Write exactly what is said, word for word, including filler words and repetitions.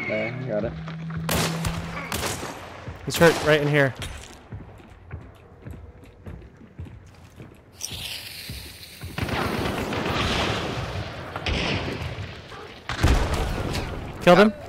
There, got it. He's hurt right in here. Killed him.